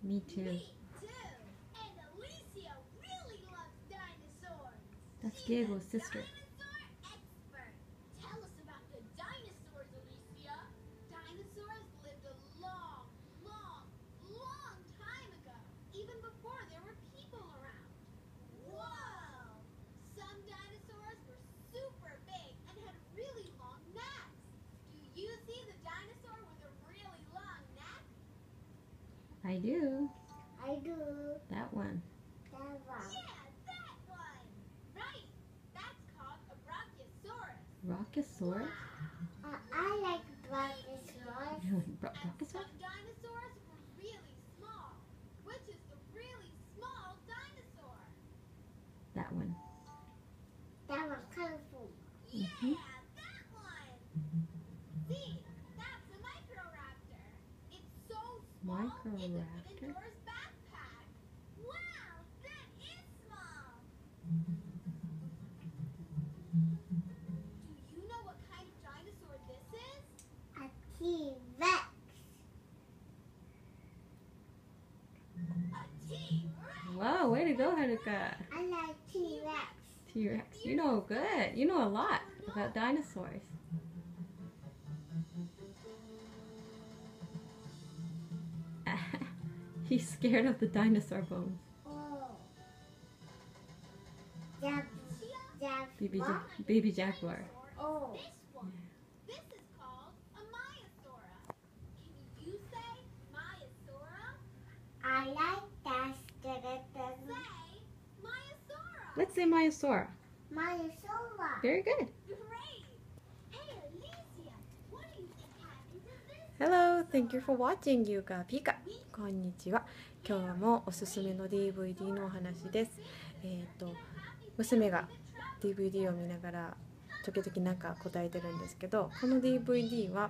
Me too. Me too. And Alicia really loves dinosaurs. That's She's a Diego's sister. dinosaur expert. Tell us about the dinosaurs, Alicia. Dinosaurs lived a long, long, long time ago, even before there were people around. Whoa! Some dinosaurs were super big and had really long necks. Do you see the dinosaur with a really long neck? I do. I do. That one. That one. Yeah, that one. Right. That's called a brachiosaurus. Brachiosaurus? I like Brachiosaurus. And Brachiosaurus? some dinosaurs were really small. Which is the really small dinosaur? That one. That one colorful. Yeah, Mhm. that one. See, that's a microraptor. It's so small it can fit in Microraptor? Dora's backpack. Wow, that is small. Do you know what kind of dinosaur this is? A T-Rex. A T-Rex. Wow, way to go, Haruka. I like T-Rex. T-Rex. You know good. You know a lot about dinosaurs. He's scared of the dinosaur bones. Oh. That, Baby, what? baby jaguar. Oh. This one. This is called a Maiasaura. Can you say Maiasaura? I like that. Say Maiasaura. Let's say Maiasaura. Maiasaura. Very good. Great. Hey, Alicia, what do you think happened to this? Hello, thank you for watching Yuka Pika. こんにちは。今日もおすすめの DVD のお話です。娘が DVD を見ながら時々なんか答えてるんですけど、この DVD は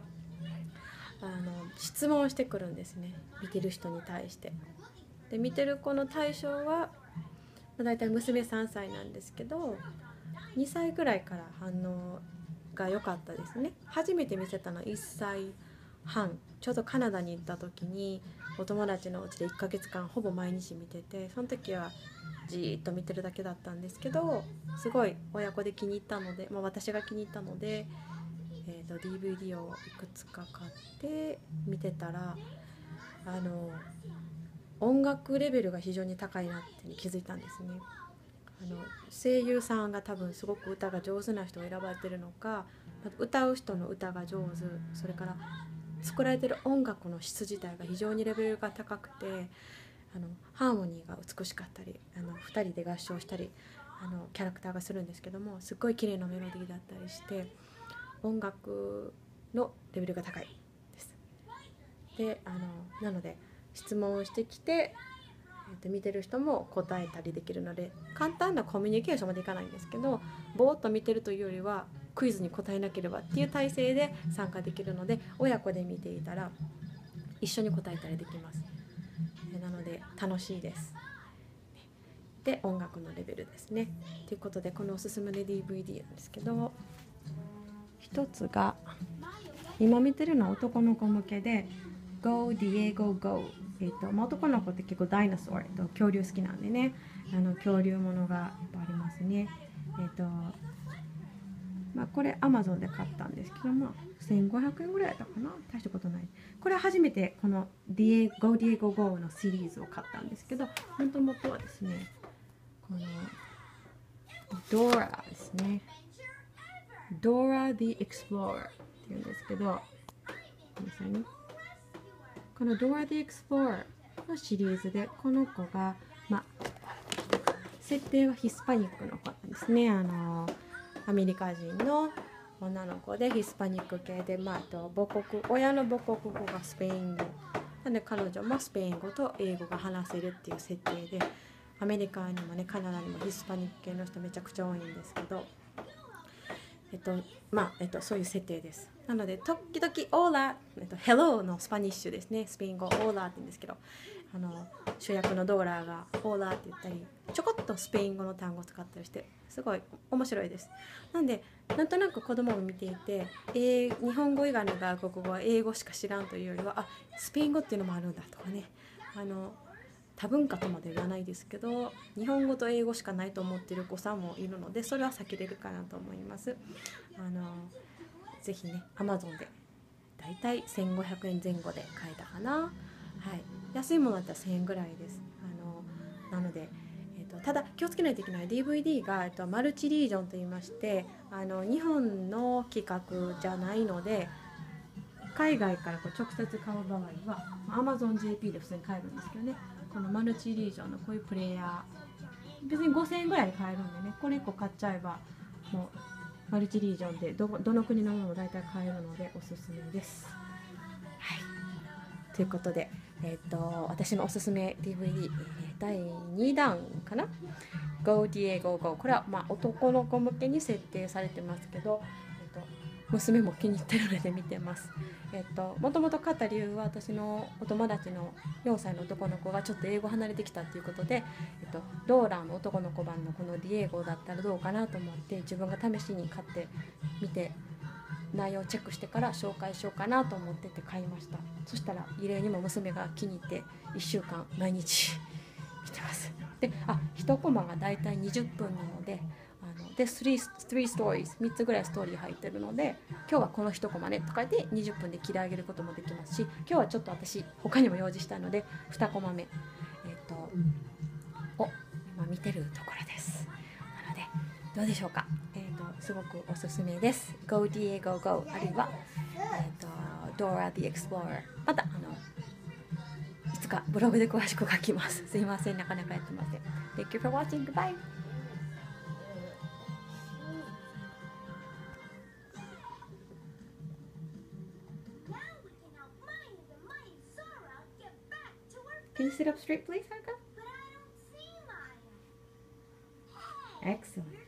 質問をしてくるんですね。見てる人に対して。で、見てる子の対象はだいたい娘3歳なんですけど、2歳ぐらいから反応が良かったですね。初めて見せたのは1歳半、ちょうどカナダに行った時にお友達のお家で1ヶ月間ほぼ毎日見てて、その時はじーっと見てるだけだったんですけど、すごい親子で気に入ったので、私が気に入ったので、DVD をいくつか買って見てたら、音楽レベルが非常に高いなって気づいたんですね。声優さんが多分すごく歌が上手な人を選ばれてるのか、歌う人の歌が上手、それから作られてる音楽の質自体が非常にレベルが高くて、ハーモニーが美しかったり、2人で合唱したりキャラクターがするんですけども、すっごい綺麗なメロディーだったりして音楽のレベルが高いです。でなので質問をしてきて、見てる人も答えたりできるので、簡単なコミュニケーションまでいかないんですけど、ぼーっと見てるというよりはクイズに答えなければっていう体制で参加できるので、親子で見ていたら一緒に答えたりできます。なので楽しいです。で、音楽のレベルですね。ということで、このおすすめの DVD なんですけど、一つが今見てるのは男の子向けで Go Diego Go。男の子って結構ダイナソー、恐竜好きなんでね、恐竜ものがいっぱいありますね。これ Amazon で買ったんですけど、1500円ぐらいだったかな。大したことない。これは初めてこの Go Diego Go のシリーズを買ったんですけど、もともとはですね、この Dora ですね。Dora the Explorer っていうんですけど、この Dora the Explorer のシリーズで、この子が、設定はヒスパニックの子なんですね。アメリカ人の女の子でヒスパニック系で、親の母国語がスペイン語なので、彼女もスペイン語と英語が話せるっていう設定で、アメリカにもね、カナダにもヒスパニック系の人めちゃくちゃ多いんですけど、そういう設定です。なので時々オーラ、Hello のスパニッシュですね。スペイン語オーラって言うんですけど、主役のドーラがオーラって言ったり、ちょこっとスペイン語の単語を使ったりして、すごい面白いです。なんでなんとなく子供も見ていて、日本語以外の外国語は英語しか知らんというよりは、スペイン語っていうのもあるんだとかね、 多文化とまで言わないですけど、日本語と英語しかないと思ってる子さんもいるので、それは避けれるかなと思います。ぜひね Amazon でだいたい1500円前後で買えたかな。はい、安いものだったら1000円ぐらいです。なので、ただ気をつけないといけない DVD が、マルチリージョンといいまして、日本の企画じゃないので、海外からこう直接買う場合は Amazon JP で普通に買えるんですけどね、このマルチリージョンのこういうプレイヤー別に5000円ぐらいで買えるんでね、これ1個買っちゃえばもうマルチリージョンでどの国のものも大体買えるのでおすすめです。はい、ということで、私のおすすめ DVD、第2弾かな、 Go Diego Go。 これは男の子向けに設定されてますけど、娘も気に入ってるので見てます。もともと買った理由は、私のお友達の4歳の男の子がちょっと英語離れてきたということで、ローラーの男の子版のこのディエゴだったらどうかなと思って、自分が試しに買ってみて内容をチェックしてから紹介しようかなと思ってて買いました。そしたら異例にも娘が気に入って1週間毎日見てます。で、1コマがだいたい20分なので、3 stories 3つぐらいストーリー入ってるので、今日はこの1コマねとか言って20分で切り上げることもできますし、今日はちょっと私他にも用事したので2コマ目を今見てるところです。なのでどうでしょうか。すごくおすすめです。 Go Diego Go、 あるいは、Dora the Explorer。 またいつかブログで詳しく書きます。すいません、なかなかやってません。 Thank you for watching. Goodbye. Can you sit up straight, please, Haruka? But I don't see Maya. Excellent.